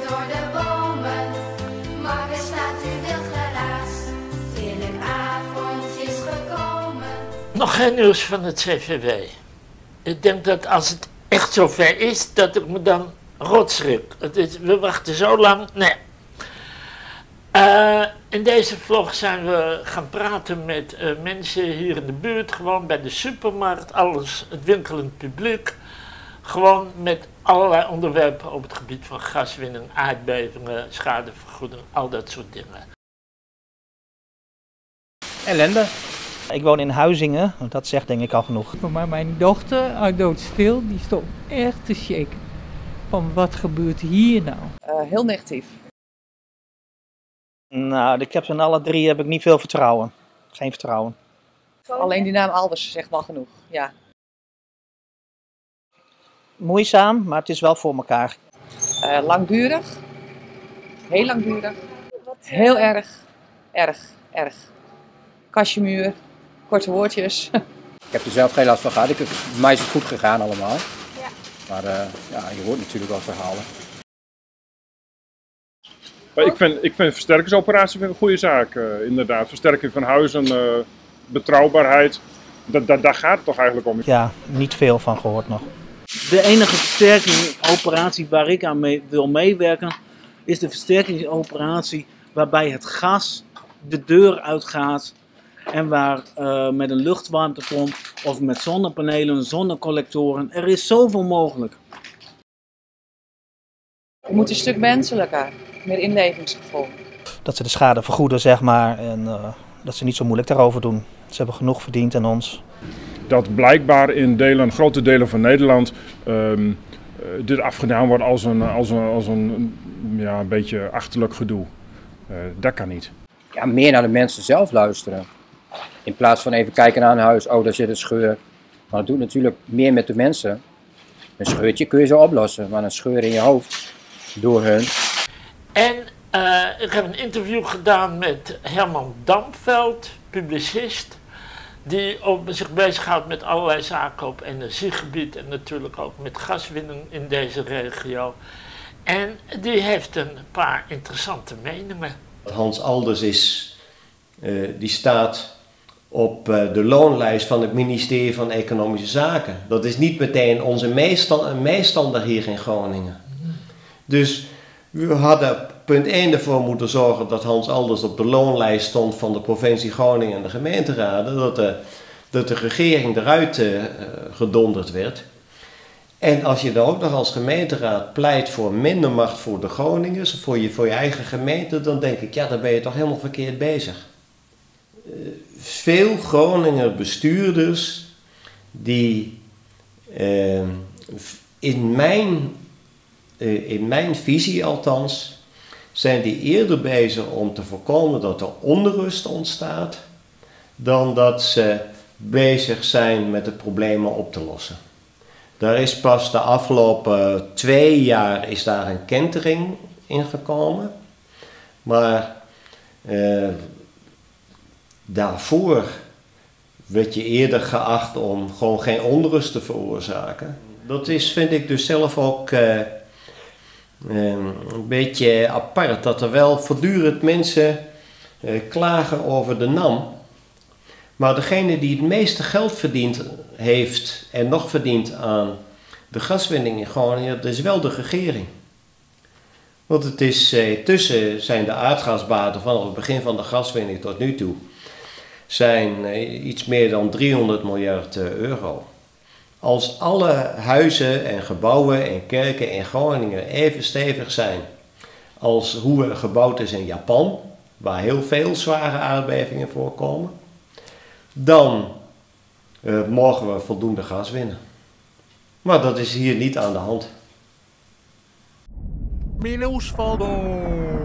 door de bomen. Morgen staat u wild geraas. Het heerlijk avondje is gekomen. Nog geen nieuws van het CVW. Ik denk dat als het echt zover is, dat ik me dan rotschrik. We wachten zo lang. Nee. In deze vlog zijn we gaan praten met mensen hier in de buurt, gewoon bij de supermarkt, alles, het winkelend publiek. Gewoon met allerlei onderwerpen op het gebied van gaswinning, aardbevingen, schadevergoeding, al dat soort dingen. Ellende. Ik woon in Huizingen, dat zegt denk ik al genoeg. Maar mijn dochter, doodstil, die stond echt te shaken. Van wat gebeurt hier nou? Heel negatief. Nou, ik heb ze alle drie heb ik niet veel vertrouwen. Geen vertrouwen. Alleen die naam Alders zegt wel genoeg, ja. Moeizaam, maar het is wel voor elkaar. Langdurig. Heel langdurig. Heel erg. Kastjemuur. Korte woordjes. Ik heb er zelf geen last van gehad. Bij mij is het goed gegaan allemaal. Ja. Maar je hoort natuurlijk wel verhalen. Ik vind versterkingsoperatie een goede zaak, inderdaad. Versterking van huizen, betrouwbaarheid, daar gaat het toch eigenlijk om? Ja, niet veel van gehoord nog. De enige versterkingsoperatie waar ik aan wil meewerken, is de versterkingsoperatie waarbij het gas de deur uitgaat en waar met een luchtwarmtepomp of met zonnepanelen, zonnecollectoren, er is zoveel mogelijk. Je moet een stuk menselijker, meer inlevingsgevoel. Dat ze de schade vergoeden, zeg maar, en dat ze niet zo moeilijk daarover doen. Ze hebben genoeg verdiend aan ons. Dat blijkbaar in grote delen van Nederland dit afgedaan wordt als een beetje achterlijk gedoe. Dat kan niet. Ja, meer naar de mensen zelf luisteren. In plaats van even kijken naar een huis, oh daar zit een scheur. Maar het doet natuurlijk meer met de mensen. Een scheurtje kun je zo oplossen, maar een scheur in je hoofd door hun. En ik heb een interview gedaan met Herman Damveld, publicist, die zich bezighoudt met allerlei zaken op energiegebied en natuurlijk ook met gaswinning in deze regio. En die heeft een paar interessante meningen. Hans Alders die staat op de loonlijst van het ministerie van Economische Zaken. Dat is niet meteen onze meestander hier in Groningen. Dus we hadden punt 1 ervoor moeten zorgen dat Hans Alders op de loonlijst stond van de provincie Groningen en de gemeenteraden. Dat de regering eruit gedonderd werd. En als je dan ook nog als gemeenteraad pleit voor minder macht voor de Groningers, voor je eigen gemeente, dan denk ik, ja, dan ben je toch helemaal verkeerd bezig. Veel Groninger bestuurders die in mijn visie althans, zijn die eerder bezig om te voorkomen dat er onrust ontstaat, dan dat ze bezig zijn met de problemen op te lossen. Daar is pas de afgelopen 2 jaar is daar een kentering in gekomen, maar daarvoor werd je eerder geacht om gewoon geen onrust te veroorzaken. Dat vind ik dus zelf ook een beetje apart, dat er wel voortdurend mensen klagen over de NAM. Maar degene die het meeste geld verdiend heeft en nog verdient aan de gaswinning in Groningen, dat is wel de regering. Want het is, tussen zijn de aardgasbaten vanaf het begin van de gaswinning tot nu toe, zijn iets meer dan 300 miljard euro. Als alle huizen en gebouwen en kerken in Groningen even stevig zijn als hoe er gebouwd is in Japan, waar heel veel zware aardbevingen voorkomen, dan mogen we voldoende gas winnen. Maar dat is hier niet aan de hand. Minusvaldo.